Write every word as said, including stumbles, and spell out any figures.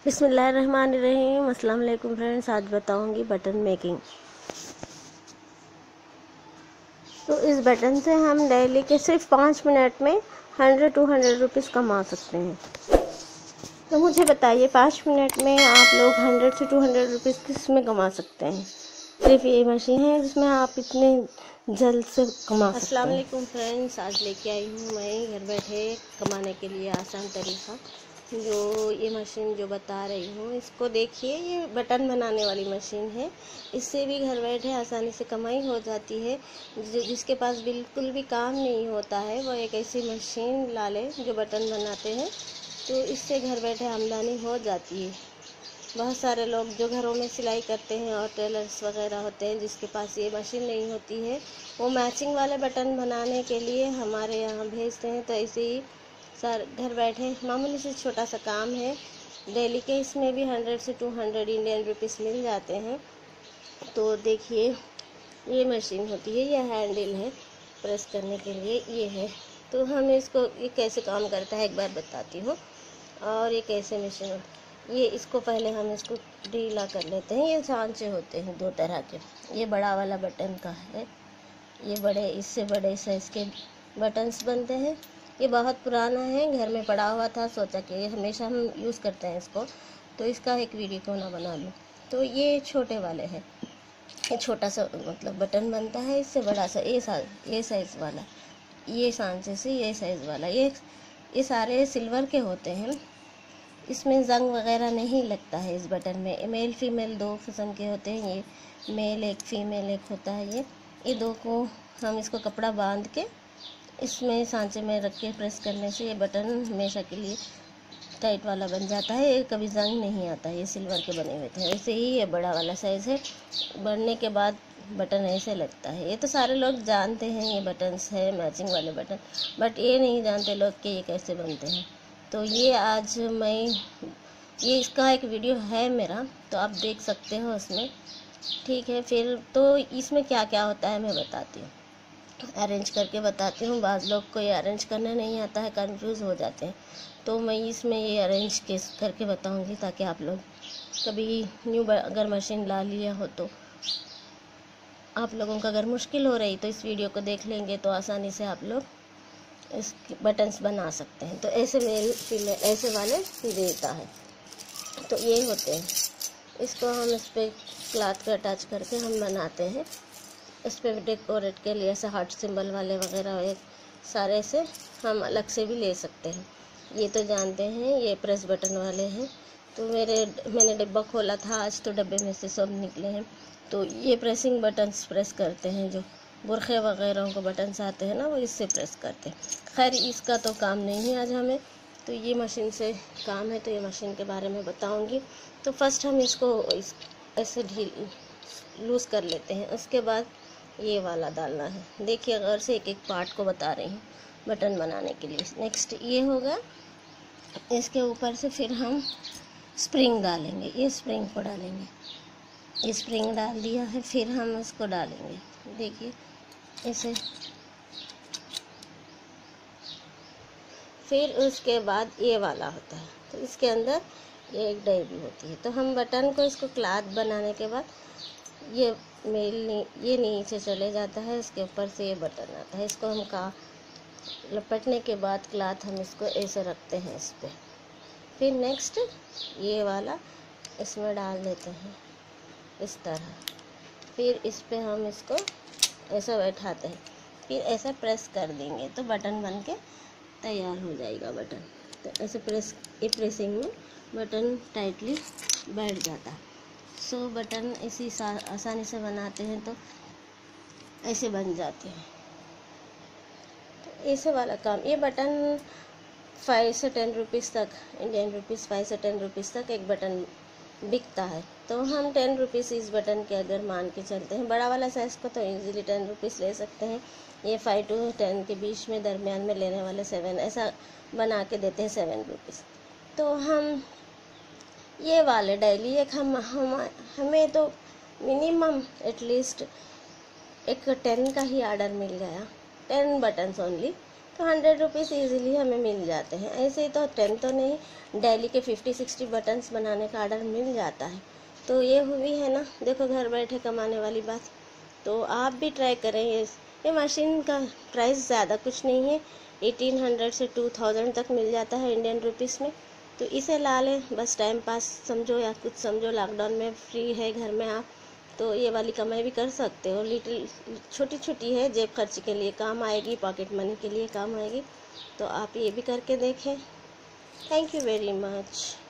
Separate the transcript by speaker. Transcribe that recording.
Speaker 1: बिस्मिल्लाहिर्रहमानिर्रहीम। अस्सलाम वालेकुम फ्रेंड्स, आज बताऊंगी बटन मेकिंग। तो इस बटन से हम डेली के सिर्फ पाँच मिनट में हंड्रेड टू हंड्रेड रुपीज़ कमा सकते हैं। तो मुझे बताइए, पाँच मिनट में आप लोग हंड्रेड से टू हंड्रेड रुपीज़ किस में कमा सकते हैं? सिर्फ ये मशीन है जिसमें आप इतने जल्द से कमा सकते हैं। अस्सलाम वालेकुम फ्रेंड्स, आज लेके आई हूँ मैं घर बैठे कमाने के लिए आसान तरीका। जो ये मशीन जो बता रही हूँ, इसको देखिए, ये बटन बनाने वाली मशीन है। इससे भी घर बैठे आसानी से कमाई हो जाती है। जिसके पास बिल्कुल भी काम नहीं होता है वो एक ऐसी मशीन ला ले जो बटन बनाते हैं, तो इससे घर बैठे आमदनी हो जाती है। बहुत सारे लोग जो घरों में सिलाई करते हैं और टेलर्स वगैरह होते हैं, जिसके पास ये मशीन नहीं होती है, वो मैचिंग वाले बटन बनाने के लिए हमारे यहाँ भेजते हैं। तो ऐसे ही सर घर बैठे मामूली से छोटा सा काम है डेली के, इसमें भी हंड्रेड से टू हंड्रेड इंडियन रुपीज़ मिल जाते हैं। तो देखिए, ये मशीन होती है, ये हैंडल है प्रेस करने के लिए, ये है। तो हम इसको, ये कैसे काम करता है एक बार बताती हूँ। और ये कैसे मशीन, ये इसको पहले हम इसको ढीला कर लेते हैं। ये सांचे होते हैं दो तरह के, ये बड़ा वाला बटन का है, ये बड़े, इससे बड़े साइज़ के बटन्स बनते हैं। ये बहुत पुराना है, घर में पड़ा हुआ था, सोचा कि हमेशा हम यूज़ करते हैं इसको, तो इसका एक वीडियो क्यों ना बना लूँ। तो ये छोटे वाले हैं, ये छोटा सा मतलब बटन बनता है, इससे बड़ा सा ये सा ये साइज़ वाला, ये सांचे से ये साइज़ वाला, ये ये सारे सिल्वर के होते हैं। इसमें जंग वगैरह नहीं लगता है इस बटन में। मेल फीमेल दो किस्म के होते हैं, ये मेल एक फीमेल एक होता है। ये ये दो को हम इसको कपड़ा बांध के इसमें सांचे में रख के प्रेस करने से ये बटन हमेशा के लिए टाइट वाला बन जाता है, ये कभी जंग नहीं आता है। ये सिल्वर के बने हुए थे। ऐसे ही ये बड़ा वाला साइज़ है, बनने के बाद बटन ऐसे लगता है। ये तो सारे लोग जानते हैं ये बटन्स है मैचिंग वाले बटन, बट ये नहीं जानते लोग कि ये कैसे बनते हैं। तो ये आज मैं, ये इसका एक वीडियो है मेरा, तो आप देख सकते हो उसमें, ठीक है। फिर तो इसमें क्या क्या होता है मैं बताती हूँ, अरेंज करके बताती हूँ। बाज़ लोग को ये अरेंज करना नहीं आता है, कंफ्यूज हो जाते हैं, तो मैं इसमें ये अरेंज किस करके बताऊँगी, ताकि आप लोग कभी न्यू अगर मशीन ला लिया हो तो आप लोगों का अगर मुश्किल हो रही तो इस वीडियो को देख लेंगे तो आसानी से आप लोग इस बटन्स बना सकते हैं। तो ऐसे मेल फीमेल ऐसे वाले देता है, तो ये होते हैं। इसको हम इस पर क्लॉथ को अटैच करके हम बनाते हैं। इस पर डेकोरेट के लिए ऐसे हार्ट सिंबल वाले वगैरह एक सारे से हम अलग से भी ले सकते हैं। ये तो जानते हैं ये प्रेस बटन वाले हैं। तो मेरे मैंने डिब्बा खोला था आज, तो डब्बे में से सब निकले हैं। तो ये प्रेसिंग बटन्स प्रेस करते हैं, जो बुरखे वगैरह को बटन्स आते हैं ना, वो इससे प्रेस करते हैं। खैर इसका तो काम नहीं है आज हमें, तो ये मशीन से काम है, तो ये मशीन के बारे में बताऊंगी। तो फर्स्ट हम इसको इस ऐसे ढील लूज़ कर लेते हैं, उसके बाद ये वाला डालना है। देखिए, अगर से एक एक पार्ट को बता रही हूँ बटन बनाने के लिए। नेक्स्ट ये होगा, इसके ऊपर से फिर हम स्प्रिंग डालेंगे, ये स्प्रिंग को डालेंगे, ये स्प्रिंग डाल दिया है, फिर हम इसको डालेंगे। देखिए ऐसे, फिर उसके बाद ये वाला होता है, तो इसके अंदर ये एक डाई भी होती है। तो हम बटन को, इसको क्लॉथ बनाने के बाद ये मेल नी, ये नीचे चले जाता है, इसके ऊपर से ये बटन आता है। इसको हम का लपटने के बाद क्लॉथ हम इसको ऐसे रखते हैं इस पर। फिर नेक्स्ट ये वाला इसमें डाल देते हैं इस तरह। फिर इस पे हम इसको ऐसा बैठाते हैं, फिर ऐसा प्रेस कर देंगे तो बटन बन के तैयार हो जाएगा बटन। तो ऐसे प्रेस, ये प्रेसिंग में बटन टाइटली बैठ जाता है। सो बटन इसी आसानी से बनाते हैं तो ऐसे बन जाते हैं। तो ऐसे वाला काम, ये बटन फाइव से टेन रुपीज़ तक, इंडियन रुपीज़ फाइव से टेन रुपीज़ तक एक बटन बिकता है। तो हम टेन रुपीज़ इस बटन के अगर मान के चलते हैं, बड़ा वाला साइज़ को तो इजीली टेन रुपीज़ ले सकते हैं। ये फाइव टू टेन के बीच में, दरमियान में लेने वाले सेवन, ऐसा बना के देते हैं सेवन रुपीज़। तो हम ये वाले डेली एक हम, हम हमें तो मिनिमम एटलीस्ट एक टेन का ही ऑर्डर मिल गया, टेन बटन्स ओनली, तो हंड्रेड रुपीज़ ईज़िली हमें मिल जाते हैं। ऐसे ही तो टेन तो नहीं, डेली के फिफ्टी सिक्सटी बटन्स बनाने का ऑर्डर मिल जाता है। तो ये हुई है ना, देखो घर बैठे कमाने वाली बात। तो आप भी ट्राई करें। ये ये मशीन का प्राइस ज़्यादा कुछ नहीं है, एटीन हंड्रेड से टू थाउजेंड तक मिल जाता है इंडियन रुपीज़ में। तो इसे ला लें, बस टाइम पास समझो या कुछ समझो, लॉकडाउन में फ्री है घर में आप, तो ये वाली कमाई भी कर सकते हो। लिटिल छोटी छोटी है, जेब खर्च के लिए काम आएगी, पॉकेट मनी के लिए काम आएगी। तो आप ये भी करके देखें। Thank you very much.